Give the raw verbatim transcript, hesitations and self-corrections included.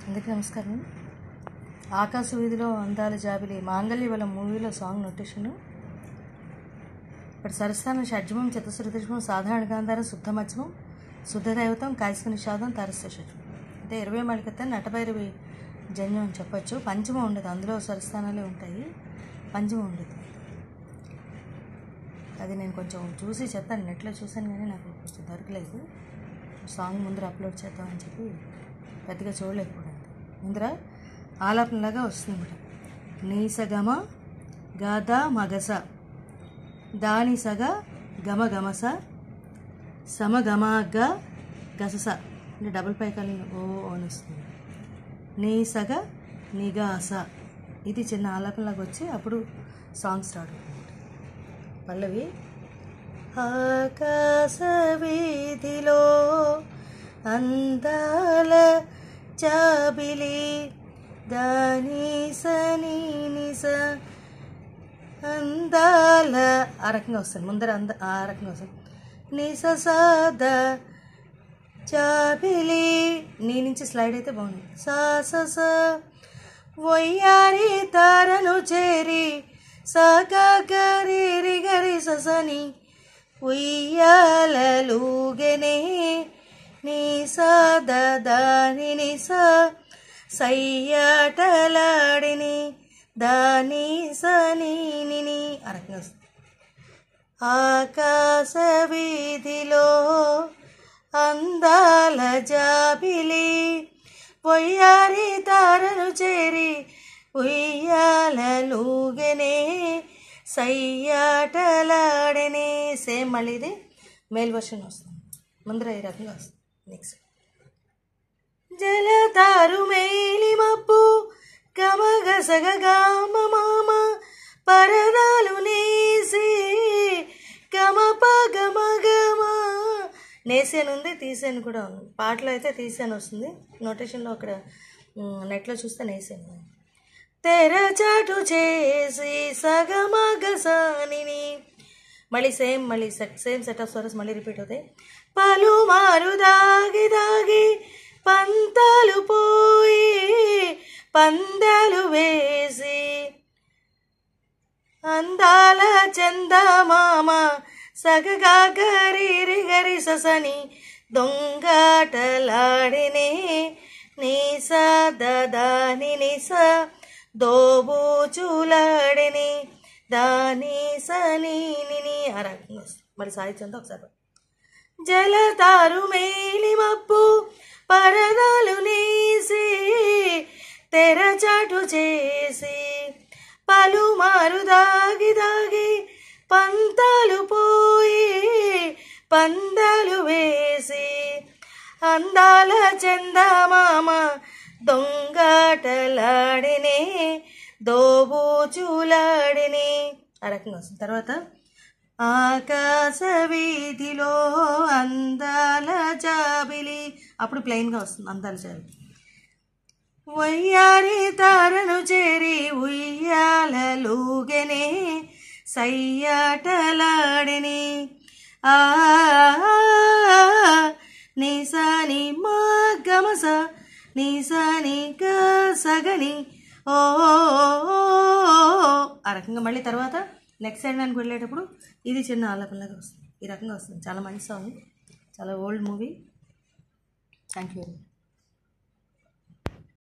అందరికీ నమస్కారం. ఆకాశ వీధిలో అందాల జాబిలి మాంగళ్యవలం మూవీలో సాంగ్ నోటేషను. ఇప్పుడు సరస్థానం షడ్జమం చతుశ్రుతిజమం సాధారణ గాంధారం శుద్ధ మధ్యమం శుద్ధ దైవతం కాయస్క నిషాదం తారస్య షడ్జమం. అంటే ఇరవై మళికత నటభైరవి జన్యం అని చెప్పచ్చు. పంచమం ఉండదు, అందులో స్వరస్థానాలే ఉంటాయి, పంచమం ఉండదు. అది నేను కొంచెం చూసి చెప్తాను, నెట్లో చూశాను కానీ నాకు కొంచెం దొరకలేదు. సాంగ్ ముందర అప్లోడ్ చేద్దామని చెప్పి పెద్దగా చూడలేకపోయాను. ముందర ఆలాపనలాగా వస్తుంది అనమాట. నీసగమ గద మగస దాని సగ గమ గమస సమ గమగ గసస అంటే డబుల్ పైకాలి ఓ అని వస్తుంది. నీసగ నిగాస ఇది చిన్న ఆలాపనలాగా వచ్చి అప్పుడు సాంగ్ స్టార్ట్ అవుతుంది. పల్లవి ఆకాశ వీధిలో అందాల జాబిలి దాని సని నిస అందాల ఆ రకంగా వస్తుంది. ముందర అంద ఆ రకంగా వస్తుంది. నిస సాద జాబిలి నీ నుంచి స్లైడ్ అయితే బాగుంది. సా స వయ్యారి తారను చేరి సగా గరి రి గరి ససని ఉయ్యాలలుగెనే నీ సదాని ని స సయ్యాటలాడిని దాని సని ని ఆ రకంగా వస్తుంది. ఆకాశ వీధిలో అందాల జాబిలి పొయ్యారి తారను చేరి ఉయ్యాలలుగెనే సయ్యాటలాడనే. సేమ్ మళ్ళీ ఇది మేల్ వర్షన్ వస్తుంది. ముందర ఈ రకంగా వస్తుంది. నెక్స్ట్ జలతారు మేలి మప్పు గమగసగ గామ మామ పరదాలు నేసి గమప గమ గమ నేసేను ఉంది, తీసేను కూడా ఉంది. పాటలో అయితే తీసేను వస్తుంది, నోటేషన్లో అక్కడ నెట్లో చూస్తే నేసేను. తెరచాటు చేసి సగమగసాని మళ్ళీ సేమ్ మళ్ళీ సేమ్ సెట్ ఆఫ్ స్వరస్ మళ్ళీ రిపీట్ అవుతాయి. పలుమారు దాగి దాగి పంతాలు పోయి పందాలు వేసి అందాల చందమామ సగగా గరి రి గరి ససని దొంగాటలాడినే నీ సదాని ని స దోబూచులాడిని దాని సని ని ఆ రకంగా వస్తుంది. మరి సాహిత్యంతో ఒకసారి జలతారు మేలి మప్పు పరదాలు నేసి తెరచాటు చేసి పలుమారు దాగి దాగి పంతాలు పోయి పందాలు వేసి అందాల చందమామ దొంగాటలాడినే దోబూచులాడినే ఆ రకంగా వస్తుంది. తర్వాత ఆకాశ వీధిలో అందాల జాబిలి అప్పుడు ప్లెయిన్గా వస్తుంది. అందాల జాబిలి వయ్యారి తారను చేరి ఉయ్యాలలుగెనే సయ్యాటలాడిని ఆ నిసాని మా గమస నిసాని సగని ఓ ఆ రకంగా మళ్ళీ తర్వాత నెక్స్ట్ సైడ్ దానికి వెళ్ళేటప్పుడు ఇది చిన్న ఆలాపనలాగా వస్తుంది. ఈ రకంగా వస్తుంది. చాలా మంచి సాంగ్, చాలా ఓల్డ్ మూవీ. Thank you.